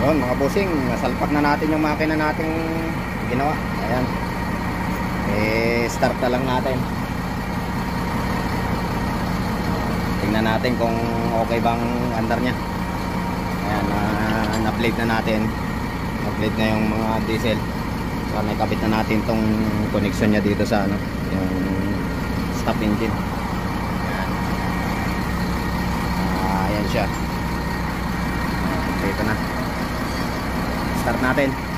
Yun mga bossing, nasalpak na natin yung makina nating ginawa. Ayan. Start na lang natin. Tingnan natin kung okay bang andar nya. Ayan, na-blade na natin. Na-blade na yung mga diesel. So nakabit na natin tong connection nya dito sa ano, yung stop engine. Ayan. Ayan siya. Ayan, ito na. Start natin.